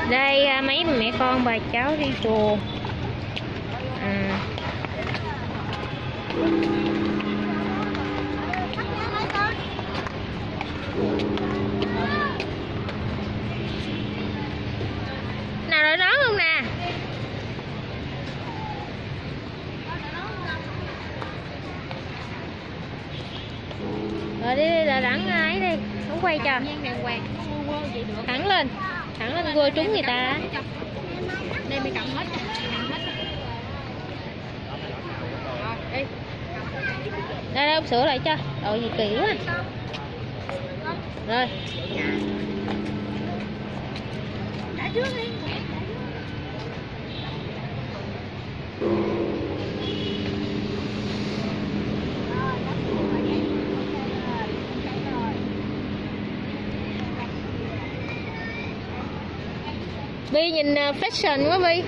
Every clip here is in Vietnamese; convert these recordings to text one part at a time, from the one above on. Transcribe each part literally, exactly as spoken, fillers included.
Đây mấy mẹ con bà cháu đi chùa. À. Nào rồi đón luôn nè. Rồi đi là đẳng ấy đi, không quay cho. Thẳng lên, thẳng lên quơ trúng người ta. Đây mày cầm hết, cầm hết. Rồi, đi. Đây đây, sửa lại cho. Đồ gì kỳ quá. Rồi. Trả trước đi. Vi nhìn fashion quá Vi.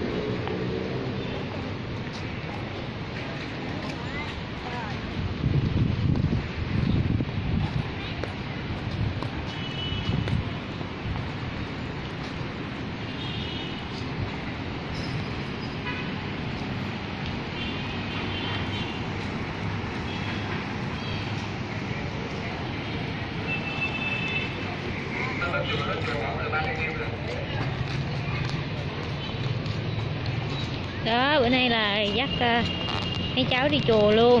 Đó, bữa nay là dắt uh, mấy cháu đi chùa luôn.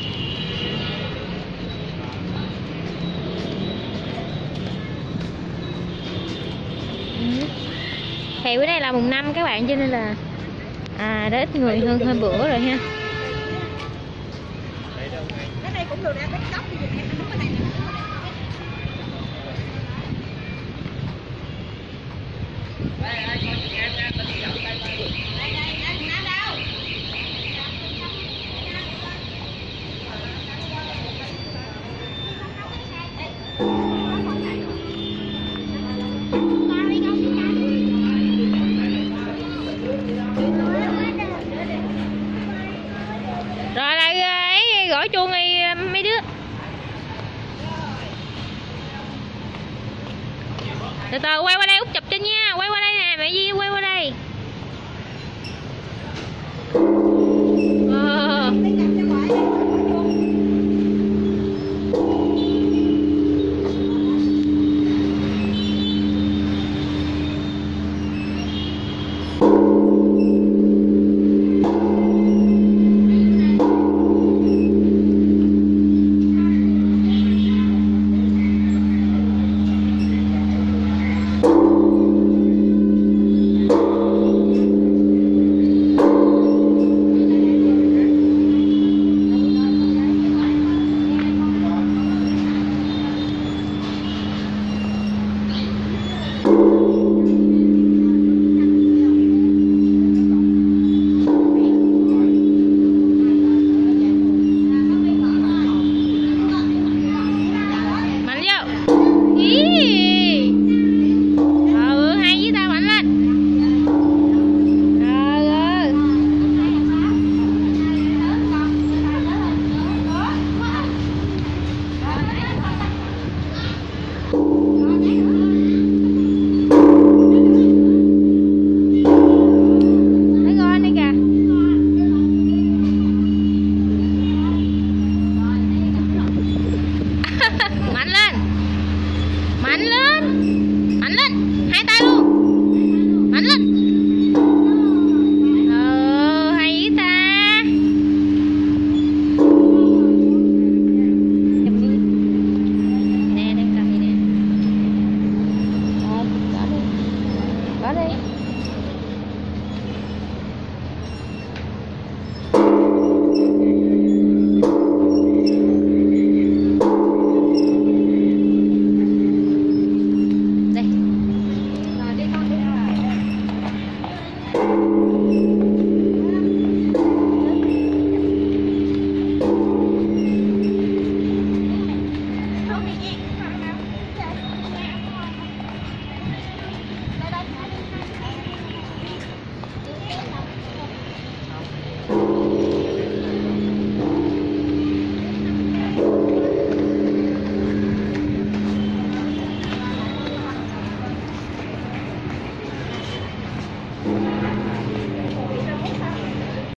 Ừ. Thì bữa nay là mùng năm các bạn, cho nên là à, đã ít người hơn hơn bữa rồi ha. Cái này cũng được, em bắt cốc thì em đứng cái này nè. Rồi lại ấy gõ chuông đi mấy đứa. Từ từ quay qua đây Út chụp cho nha, quay qua đây nè, mẹ Di quay qua đây.